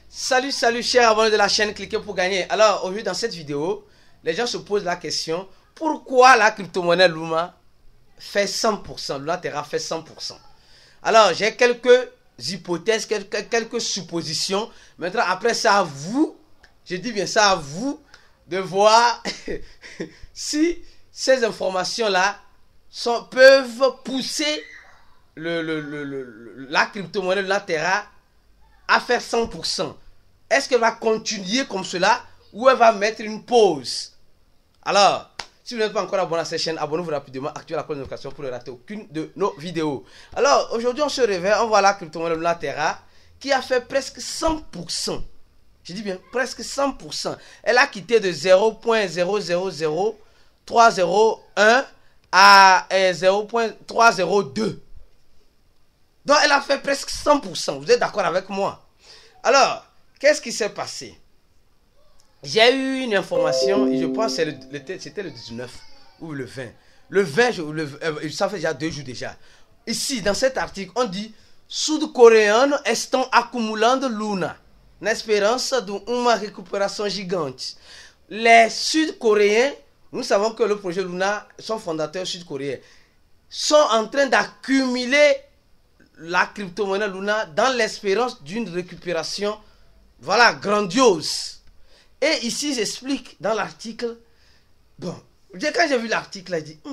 Salut chers abonnés de la chaîne, cliquez pour gagner. Alors aujourd'hui dans cette vidéo, les gens se posent la question, pourquoi la crypto-monnaie Luna fait 100%, Luna Terra fait 100%. Alors j'ai quelques hypothèses, quelques suppositions. Maintenant après ça à vous, je dis bien ça à vous, de voir si ces informations là peuvent pousser la crypto-monnaie Luna Terra à faire 100%. Est-ce qu'elle va continuer comme cela ou elle va mettre une pause? Alors, si vous n'êtes pas encore abonné à cette chaîne, abonnez-vous rapidement, activez la cloche de notification pour ne rater aucune de nos vidéos. Alors, aujourd'hui, on se réveille, on voit la crypto-monnaie Luna Terra qui a fait presque 100%. Je dis bien, presque 100%. Elle a quitté de 0.000301 à 0.302. Donc, elle a fait presque 100%. Vous êtes d'accord avec moi? Alors, qu'est-ce qui s'est passé? J'ai eu une information, et je pense que c'était le 19 ou le 20. Le 20, ça fait déjà 2 jours déjà. Ici, dans cet article, on dit « Sud-coréens estão acumulando Luna, na esperança de uma récupération gigante ». Les Sud-Coréens, nous savons que le projet Luna, son fondateur sud-coréen, sont en train d'accumuler la crypto-monnaie Luna dans l'espérance d'une récupération, voilà, grandiose. Et ici, j'explique dans l'article, bon, quand j'ai vu l'article, j'ai dit,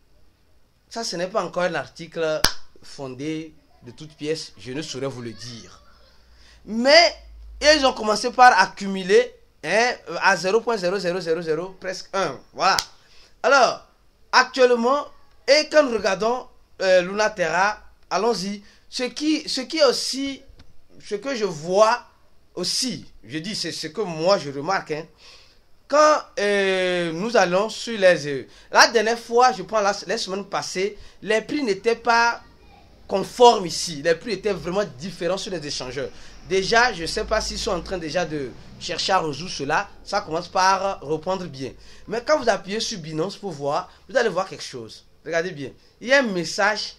ça ce n'est pas encore un article fondé de toutes pièces, je ne saurais vous le dire. Mais, ils ont commencé par accumuler à 0.0000, presque 1, voilà. Alors, actuellement, et quand nous regardons Luna Terra, allons-y. Ce qui est aussi, ce que je vois aussi, je dis, c'est ce que moi je remarque. Quand nous allons sur les... la dernière fois, je prends les semaines passées, les prix n'étaient pas conformes ici. Les prix étaient vraiment différents sur les échangeurs. Déjà, je ne sais pas s'ils sont en train déjà de chercher à résoudre cela. Ça commence par reprendre bien. Mais quand vous appuyez sur Binance pour voir, vous allez voir quelque chose. Regardez bien. Il y a un message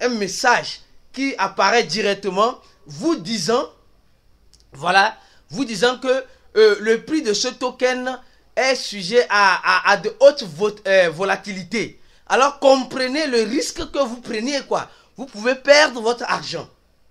qui apparaît directement vous disant, voilà, vous disant que le prix de ce token est sujet à de hautes volatilités. Alors comprenez le risque que vous preniez, quoi. Vous pouvez perdre votre argent.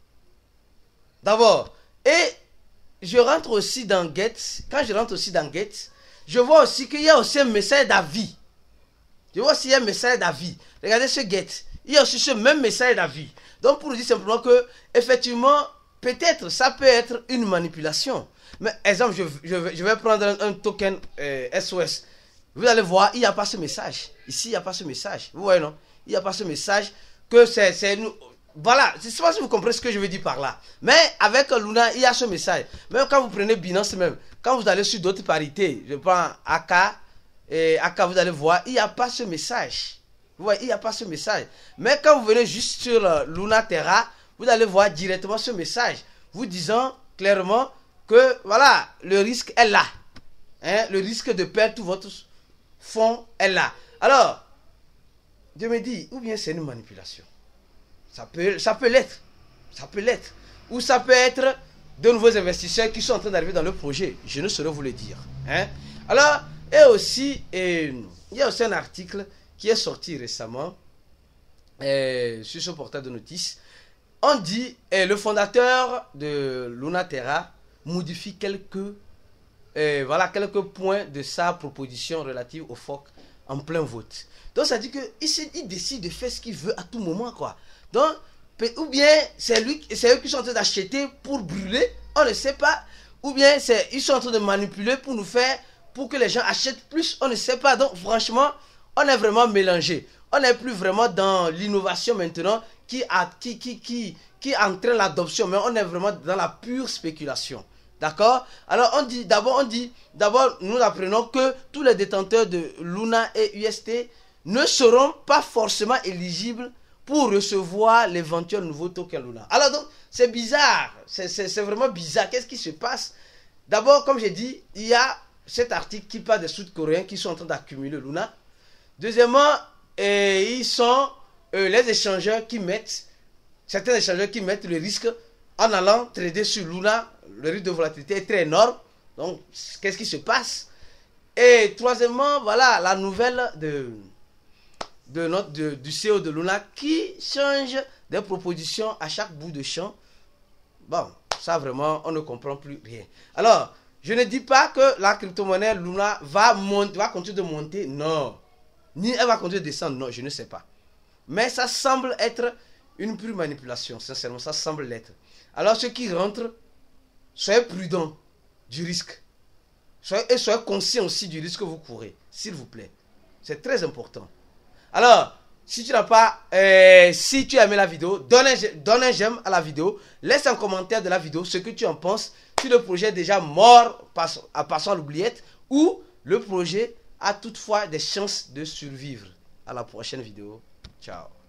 D'abord, et je rentre aussi dans Get. Quand je rentre aussi dans Get, je vois aussi qu'il y a aussi un message d'avis. Je vois aussi un message d'avis. Regardez ce Get. Il y a aussi ce même message d'avis. Donc pour dire simplement que, effectivement, peut-être ça peut être une manipulation. Mais exemple, je vais prendre un token SOS. Vous allez voir, il n'y a pas ce message. Ici, il n'y a pas ce message. Vous voyez, non? Il n'y a pas ce message que c'est nous. Voilà, je ne sais pas si vous comprenez ce que je veux dire par là. Mais avec Luna, il y a ce message. Même quand vous prenez Binance même, quand vous allez sur d'autres parités, je prends AK, et AK, vous allez voir, il n'y a pas ce message. Vous voyez, il n'y a pas ce message. Mais quand vous venez juste sur Luna Terra, vous allez voir directement ce message, vous disant clairement que, voilà, le risque est là. Le risque de perdre tout votre fonds est là. Alors, je me dis, ou bien c'est une manipulation. Ça peut l'être. Ça peut l'être. Ou ça peut être de nouveaux investisseurs qui sont en train d'arriver dans le projet. Je ne saurais vous le dire. Alors, et aussi, il y a aussi un article qui est sorti récemment sur ce portail de notices. On dit, le fondateur de Luna Terra modifie quelques points de sa proposition relative au fork en plein vote. Donc ça dit qu'il décide de faire ce qu'il veut à tout moment, quoi. Donc, ou bien c'est eux qui sont en train d'acheter pour brûler, on ne sait pas. Ou bien ils sont en train de manipuler pour pour que les gens achètent plus, on ne sait pas. Donc franchement, on est vraiment mélangé. On n'est plus vraiment dans l'innovation maintenant qui entraîne l'adoption, mais on est vraiment dans la pure spéculation. D'accord? Alors d'abord nous apprenons que tous les détenteurs de Luna et UST ne seront pas forcément éligibles pour recevoir l'éventuel nouveau token Luna. Alors donc, c'est bizarre. C'est vraiment bizarre. Qu'est-ce qui se passe? D'abord, comme j'ai dit, il y a cet article qui parle des Sud-Coréens qui sont en train d'accumuler Luna. Deuxièmement, ils sont les échangeurs qui mettent, certains échangeurs qui mettent le risque en allant trader sur Luna, le risque de volatilité est très énorme. Donc, qu'est-ce qui se passe? Et troisièmement, voilà la nouvelle du CEO de Luna qui change des propositions à chaque bout de champ. Bon, ça vraiment, on ne comprend plus rien. Alors, je ne dis pas que la crypto-monnaie Luna va continuer de monter, non. Ni elle va continuer de descendre, non, je ne sais pas. Mais ça semble être une pure manipulation, sincèrement, ça semble l'être. Alors, ceux qui rentrent, soyez prudents du risque. Soyez conscients aussi du risque que vous courez, s'il vous plaît. C'est très important. Alors, si tu as aimé la vidéo, donne un j'aime à la vidéo. Laisse un commentaire de la vidéo, ce que tu en penses. Si le projet est déjà mort, passant à l'oubliette, ou le projet a toutefois des chances de survivre. À la prochaine vidéo. Ciao.